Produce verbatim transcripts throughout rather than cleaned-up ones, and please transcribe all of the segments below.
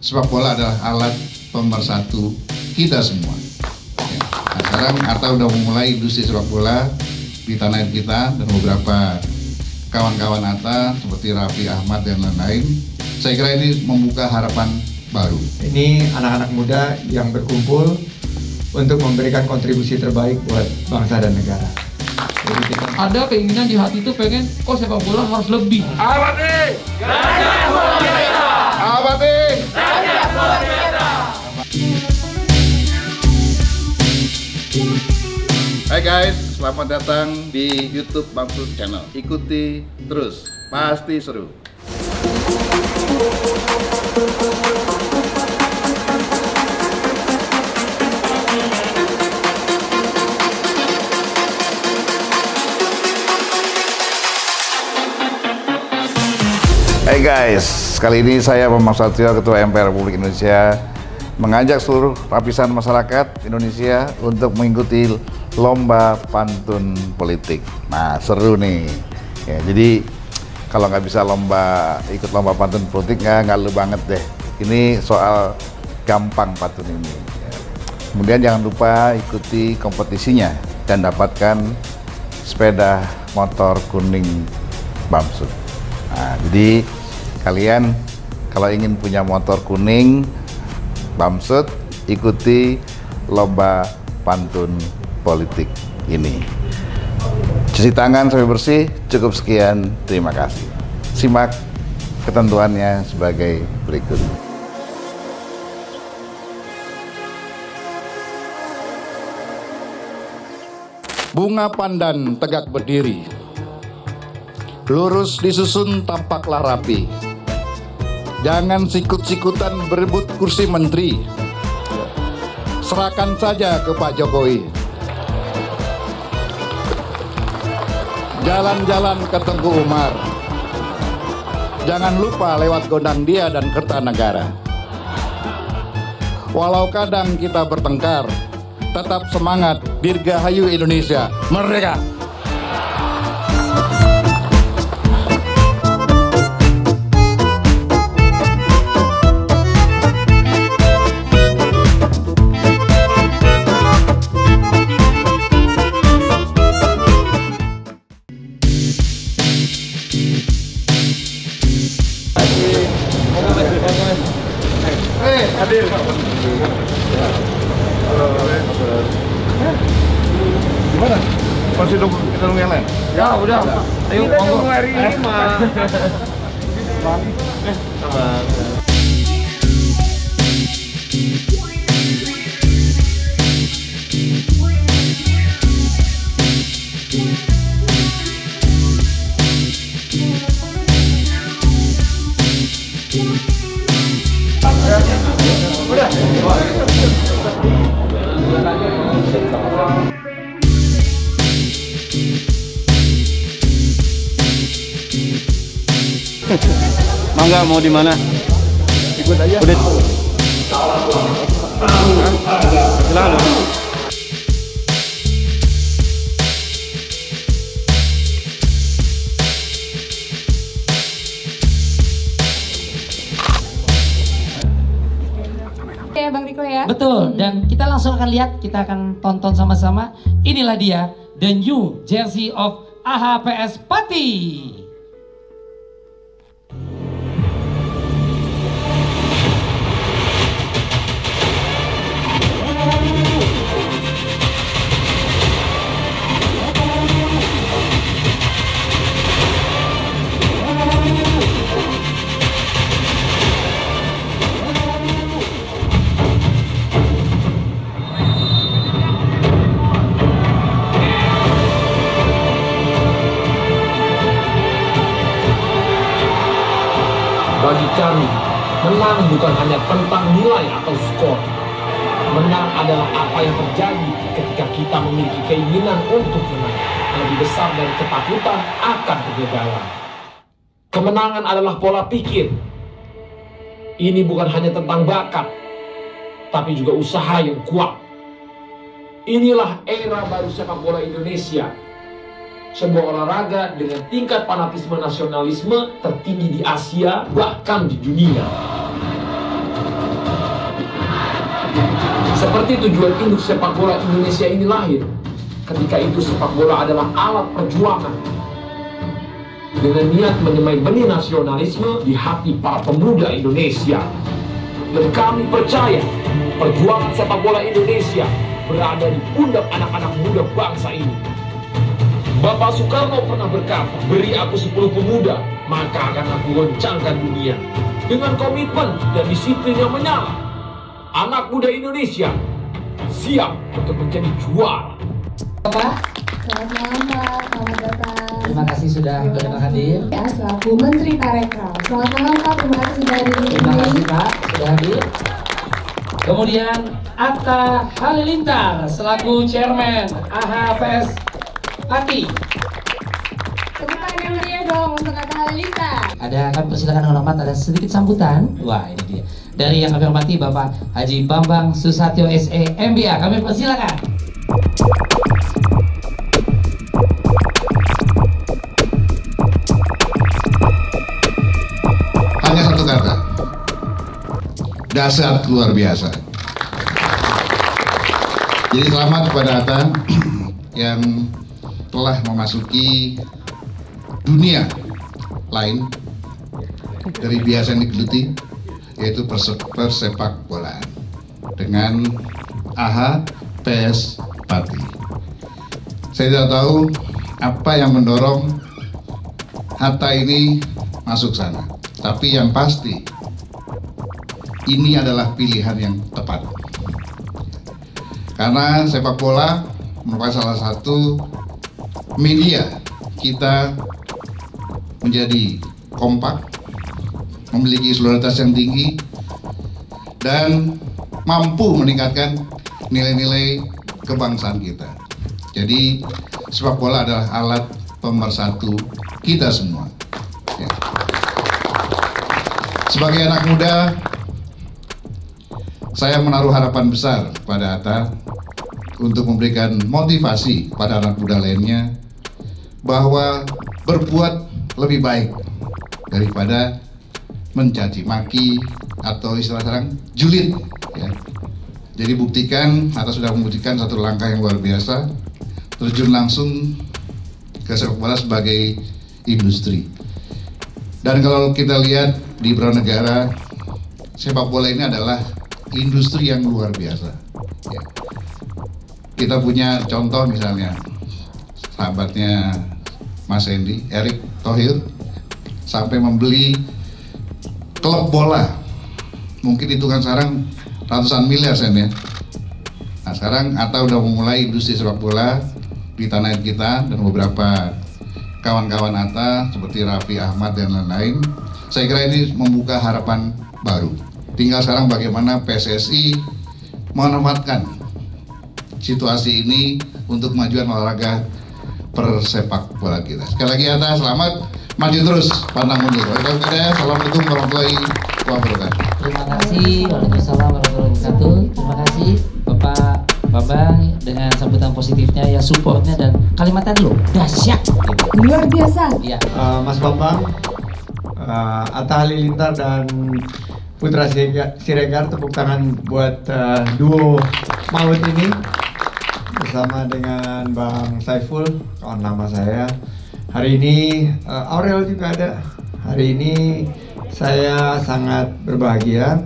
sepak bola adalah alat pemersatu kita semua. Ya. Nah, sekarang Atta udah memulai industri sepak bola di tanah air kita, dan beberapa kawan-kawan Atta seperti Raffi Ahmad dan lain-lain. Saya kira ini membuka harapan baru. Ini anak-anak muda yang berkumpul untuk memberikan kontribusi terbaik buat bangsa dan negara. Jadi kita... Ada keinginan di hati itu pengen, kok sepak bola harus lebih. Abadi! Gajah luar biasa! Abadi! Gajah luar biasa! Hai guys, selamat datang di YouTube Bamsud Channel. Ikuti terus, pasti seru. Hai guys, kali ini saya Bambang Susatyo, Ketua M P R Republik Indonesia, mengajak seluruh lapisan masyarakat Indonesia untuk mengikuti lomba pantun politik. Nah, seru nih. Ya, jadi kalau nggak bisa lomba ikut lomba pantun politik, nggak nggak lu banget deh. Ini soal gampang pantun ini. Ya. Kemudian jangan lupa ikuti kompetisinya dan dapatkan sepeda motor kuning Bamsud. Nah, jadi kalian kalau ingin punya motor kuning Bamsud, ikuti lomba pantun politik ini. Cuci tangan sampai bersih. Cukup sekian, terima kasih. Simak ketentuannya sebagai berikut. Bunga pandan tegak berdiri, lurus disusun tampaklah rapi. Jangan sikut-sikutan berebut kursi menteri. Serahkan saja ke Pak Jokowi. Jalan-jalan ke Tengku Umar. Jangan lupa lewat Gondang Dia dan Kertanegara. Walau kadang kita bertengkar, tetap semangat. Dirgahayu Indonesia Merdeka! Hadir. Gimana? Masih nunggu kita nunggu yang lain? Ya udah, ayo Kita monggo. nunggu hari ini mah. Udah. Mangga mau di mana? Ikut aja. Udah. Silakan. Ya Bang Riko ya. Betul, dan kita langsung akan lihat, kita akan tonton sama-sama. Inilah dia, the new jersey of A H P S Pati. Bagi kami, menang bukan hanya tentang nilai atau skor. Menang adalah apa yang terjadi ketika kita memiliki keinginan untuk menang, lebih besar dari ketakutan akan kegagalan. Kemenangan adalah pola pikir. Ini bukan hanya tentang bakat, tapi juga usaha yang kuat. Inilah era baru sepak bola Indonesia. Sebuah olahraga dengan tingkat fanatisme nasionalisme tertinggi di Asia, bahkan di dunia. Seperti tujuan induk sepak bola Indonesia ini lahir, ketika itu sepak bola adalah alat perjuangan. Dengan niat menyemai benih nasionalisme di hati para pemuda Indonesia. Dan kami percaya perjuangan sepak bola Indonesia berada di pundak anak-anak muda bangsa ini. Bapak Soekarno pernah berkata, beri aku sepuluh pemuda, maka akan aku goncangkan dunia. Dengan komitmen dan disiplin yang menyala, anak muda Indonesia siap untuk menjadi juara. Bapak, selamat malam Pak, selamat datang. Terima kasih sudah berkenan hadir. Ya, selaku Menteri Parekraf. Selamat malam Pak, terima kasih sudah hadir. Terima kasih Pak sudah hadir. Kemudian Atta Halilintar selaku Chairman A H P S Pati. Tepuk tangan yang meriah dong untuk Atta Halilintar. Ada, kami persilakan dengan hormat, ada sedikit sambutan. Wah, ini dia. Dari yang kami hormati Bapak Haji Bambang Susatyo S E M B A. Kami persilakan. Hanya satu kata, dahsyat luar biasa. Jadi selamat kepada Atta yang telah memasuki dunia lain dari biasa yang digeluti, yaitu persepak bolaan dengan A H P S Pati. Saya tidak tahu apa yang mendorong Atta ini masuk sana, tapi yang pasti ini adalah pilihan yang tepat. Karena sepak bola merupakan salah satu media kita menjadi kompak, memiliki solidaritas yang tinggi, dan mampu meningkatkan nilai-nilai kebangsaan kita. Jadi sepak bola adalah alat pemersatu kita semua. Ya. Sebagai anak muda, saya menaruh harapan besar pada Atta untuk memberikan motivasi pada anak muda lainnya bahwa berbuat lebih baik daripada mencaci maki atau istilah sekarang julid. Ya. Jadi buktikan, Atta sudah membuktikan satu langkah yang luar biasa, terjun langsung ke sepak bola sebagai industri. Dan kalau kita lihat di beberapa negara, sepak bola ini adalah industri yang luar biasa. Ya. Kita punya contoh misalnya sahabatnya Mas Hendy, Erick Thohir, sampai membeli klub bola. Mungkin itu kan sekarang ratusan miliar sen ya. Nah sekarang Atta udah memulai industri sepak bola di tanah air kita, dan beberapa kawan-kawan Atta seperti Raffi Ahmad dan lain-lain. Saya kira ini membuka harapan baru. Tinggal sekarang bagaimana P S S I memanfaatkan situasi ini untuk kemajuan olahraga persepak bola kita. Sekali lagi Atta, selamat, maju terus, pantang mundur. Assalamualaikum warahmatullahi wabarakatuh. Terima kasih. Waalaikumsalam warahmatullahi wabarakatuh. Terima kasih Bapak Bambang dengan sambutan positifnya, ya supportnya, dan kalimatnya dulu dahsyat. Luar biasa. Iya. Uh, Mas Bambang, uh, Atta Halilintar dan Putra Siregar, tepuk tangan buat uh, duo maut ini bersama dengan Bang Saiful, kawan lama saya. Hari ini uh, Aurel juga ada. Hari ini saya sangat berbahagia,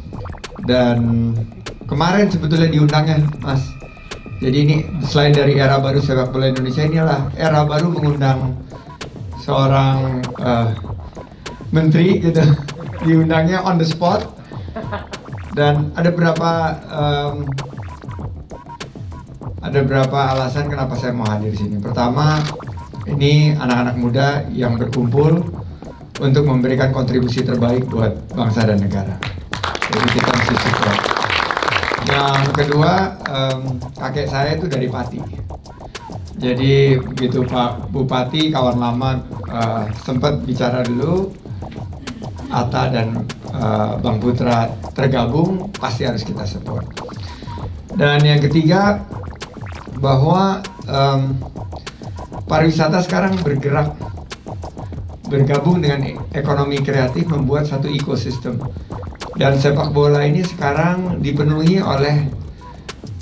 dan kemarin sebetulnya diundangnya Mas. Jadi ini selain dari era baru sepak bola Indonesia, ini adalah era baru mengundang seorang uh, menteri gitu. Diundangnya on the spot, dan ada berapa um, ada berapa alasan kenapa saya mau hadir di sini. Pertama, ini anak-anak muda yang berkumpul untuk memberikan kontribusi terbaik buat bangsa dan negara. Jadi kita mesti support. Yang kedua, um, kakek saya itu dari Pati. Jadi begitu Pak Bupati, kawan lama, uh, sempat bicara dulu, Atta dan uh, Bang Putra tergabung, pasti harus kita support. Dan yang ketiga, bahwa um, pariwisata sekarang bergerak, bergabung dengan ekonomi kreatif, membuat satu ekosistem. Dan sepak bola ini sekarang dipenuhi oleh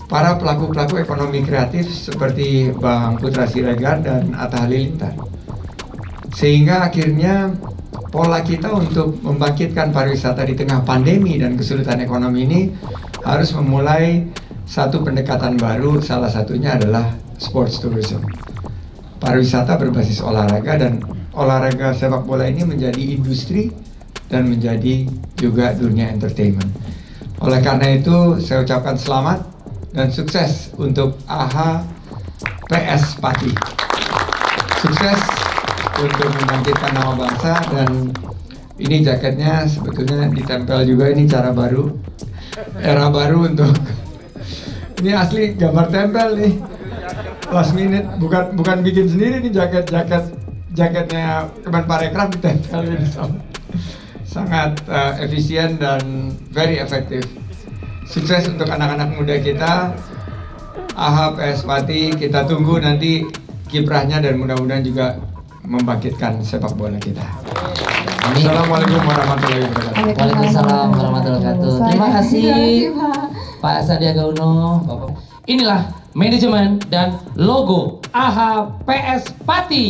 para pelaku-pelaku ekonomi kreatif seperti Bang Putra Siregar dan Atta Halilintar. Sehingga akhirnya pola kita untuk membangkitkan pariwisata di tengah pandemi dan kesulitan ekonomi ini harus memulai satu pendekatan baru, salah satunya adalah sports tourism. Pariwisata berbasis olahraga, dan olahraga sepak bola ini menjadi industri dan menjadi juga dunia entertainment. Oleh karena itu saya ucapkan selamat dan sukses untuk A H P S Pati. Sukses untuk membangkitkan nama bangsa, dan ini jaketnya sebetulnya ditempel juga, ini cara baru, era baru untuk ini asli gambar tempel nih, last minute, bukan bukan bikin sendiri nih jaket jaket jaketnya Kemenparekraf ditempel ini, sangat uh, efisien dan very efektif. Sukses untuk anak-anak muda kita, A H P S Pati, kita tunggu nanti kiprahnya dan mudah-mudahan juga membangkitkan sepak bola kita. Amin. Assalamualaikum warahmatullahi wabarakatuh. Waalaikumsalam warahmatullahi wabarakatuh. Terima kasih Pak Sandiaga Uno. Bapak. Inilah manajemen dan logo A H P S Pati.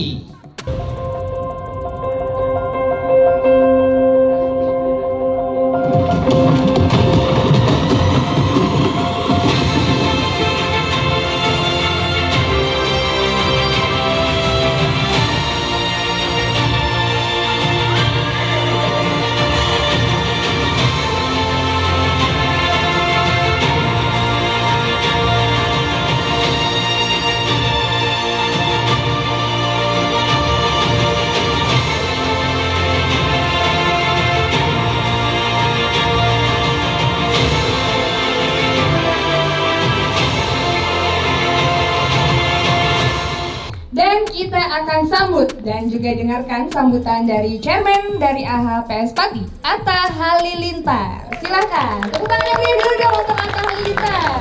Dan kita akan sambut dan juga dengarkan sambutan dari Chairman dari A H P S Pati, Atta Halilintar. Silakan, tepuk tangan yang meriah dulu dong untuk Atta Halilintar.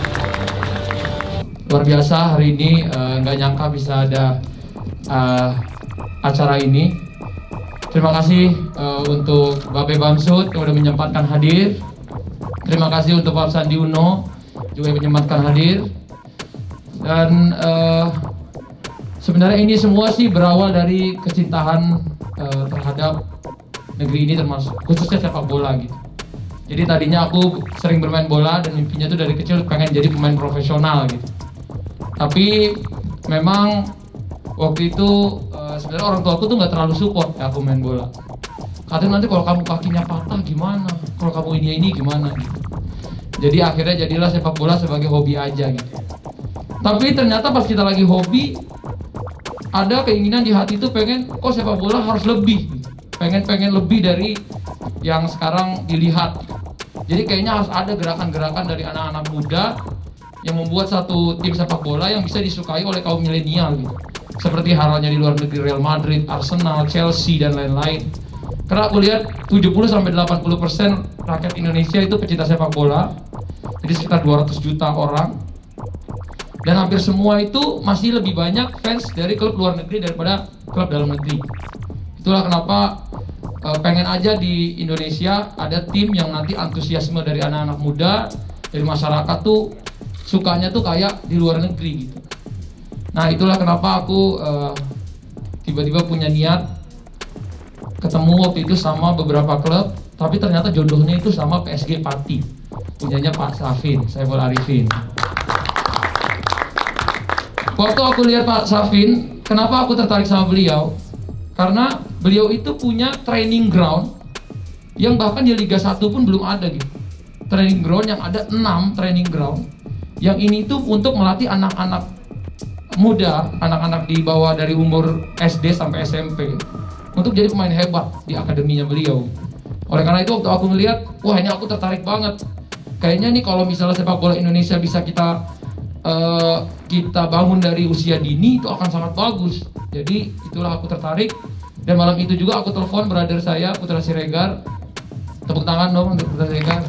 Luar biasa hari ini, nggak uh, nyangka bisa ada uh, acara ini. Terima kasih uh, untuk Babe Bamsud yang sudah menyempatkan hadir. Terima kasih untuk Pak Sandi Uno juga yang menyempatkan hadir. Dan uh, sebenarnya ini semua sih berawal dari kecintaan uh, terhadap negeri ini, termasuk khususnya sepak bola gitu. Jadi tadinya aku sering bermain bola dan mimpinya tuh dari kecil pengen jadi pemain profesional gitu. Tapi memang waktu itu uh, sebenarnya orang tua aku tuh nggak terlalu support ya aku main bola. Katanya nanti kalau kamu kakinya patah gimana, kalau kamu ini ini gimana gitu. Jadi akhirnya jadilah sepak bola sebagai hobi aja gitu. Tapi ternyata pas kita lagi hobi, ada keinginan di hati tuh pengen, oh sepak bola harus lebih, pengen-pengen lebih dari yang sekarang dilihat. Jadi kayaknya harus ada gerakan-gerakan dari anak-anak muda yang membuat satu tim sepak bola yang bisa disukai oleh kaum milenial gitu. Seperti halnya di luar negeri Real Madrid, Arsenal, Chelsea dan lain-lain. Karena aku lihat tujuh puluh sampai delapan puluh persen rakyat Indonesia itu pecinta sepak bola. Jadi sekitar dua ratus juta orang. Dan hampir semua itu masih lebih banyak fans dari klub luar negeri daripada klub dalam negeri. Itulah kenapa uh, pengen aja di Indonesia ada tim yang nanti antusiasme dari anak-anak muda, dari masyarakat tuh sukanya tuh kayak di luar negeri gitu. Nah itulah kenapa aku tiba-tiba uh, punya niat ketemu waktu itu sama beberapa klub, tapi ternyata jodohnya itu sama P S G Pati, punyanya Pak Safin, Saiful Arifin. Waktu aku lihat Pak Safin, kenapa aku tertarik sama beliau? Karena beliau itu punya training ground yang bahkan di Liga satu pun belum ada gitu. Training ground yang ada enam training ground. Yang ini tuh untuk melatih anak-anak muda, anak-anak di bawah dari umur S D sampai S M P untuk jadi pemain hebat di akademinya beliau. Oleh karena itu waktu aku ngeliat, wah ini aku tertarik banget. Kayaknya nih kalau misalnya sepak bola Indonesia bisa kita Uh, kita bangun dari usia dini itu akan sangat bagus. Jadi itulah aku tertarik. Dan malam itu juga aku telepon brother saya Putra Siregar. Tepuk tangan dong untuk Putra Siregar.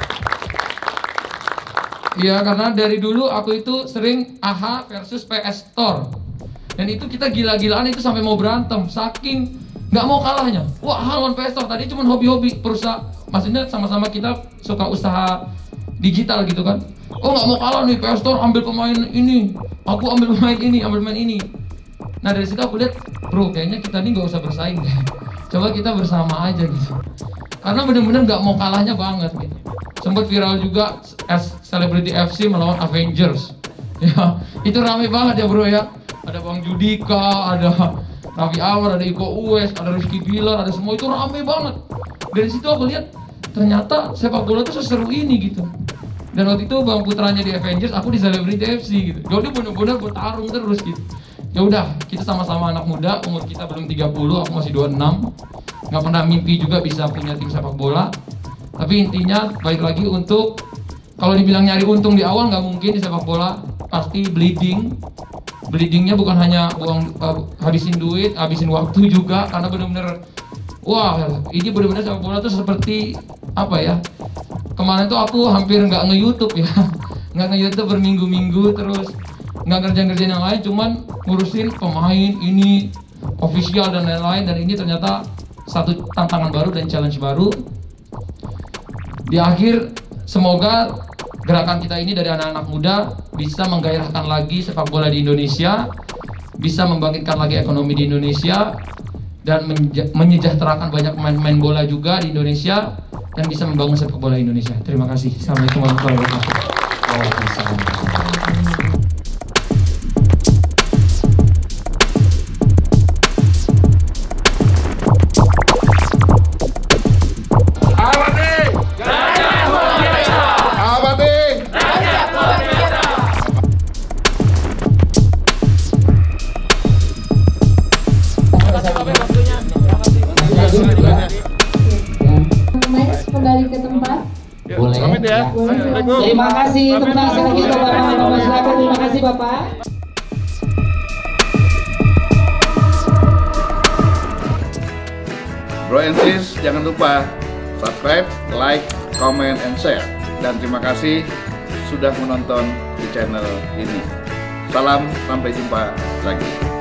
Iya, karena dari dulu aku itu sering A H versus P S Store. Dan itu kita gila-gilaan itu sampai mau berantem. Saking nggak mau kalahnya. Wah, lawan P S Store tadi cuma hobi-hobi perusahaan. Maksudnya sama-sama kita suka usaha digital gitu kan. Oh nggak mau kalah nih, P S Store ambil pemain ini, aku ambil pemain ini, ambil pemain ini. Nah dari situ aku lihat, bro kayaknya kita ini nggak usah bersaing deh. Coba kita bersama aja gitu. Karena bener-bener nggak mau kalahnya banget gitu. Sempat viral juga as Celebrity F C melawan Avengers. Ya itu rame banget ya bro ya. Ada Bang Judika, ada Raffi Ahmad, ada Iko Uwais, ada Rizky Bilar, ada semua, itu rame banget. Dari situ aku lihat ternyata sepak bola itu seseru ini gitu. Dan waktu itu Bang Putranya di Avengers, aku di Celebrity F C gitu. Jadi bener-bener bertarung terus gitu. Ya udah, kita sama-sama anak muda, umur kita belum tiga puluh, aku masih dua puluh enam. Nggak pernah mimpi juga bisa punya tim sepak bola. Tapi intinya balik lagi untuk, kalau dibilang nyari untung di awal nggak mungkin di sepak bola, pasti bleeding. Bleedingnya bukan hanya buang uh, habisin duit, habisin waktu juga, karena bener-bener wah ini bener-bener sepak bola tuh seperti apa ya, kemarin tuh aku hampir nggak nge-youtube ya, nggak nge-youtube berminggu-minggu, terus nggak ngerjain-ngerjain yang lain, cuman ngurusin pemain ini, official dan lain-lain. Dan ini ternyata satu tantangan baru dan challenge baru. Di akhir semoga gerakan kita ini dari anak-anak muda bisa menggairahkan lagi sepak bola di Indonesia, bisa membangkitkan lagi ekonomi di Indonesia, dan menyejahterakan banyak pemain-pemain bola juga di Indonesia, dan bisa membangun sepak bola Indonesia. Terima kasih. Assalamualaikum warahmatullahi wabarakatuh. Waalaikumsalam. Kembali ke tempat. Boleh. Pamit ya. Assalamualaikum. Terima kasih. Tepuk tangan sekali lagi untuk Bapak. Bapak silakan. Terima kasih Bapak. Bro and sis, jangan lupa subscribe, like, comment, and share. Dan terima kasih sudah menonton di channel ini. Salam, sampai jumpa lagi.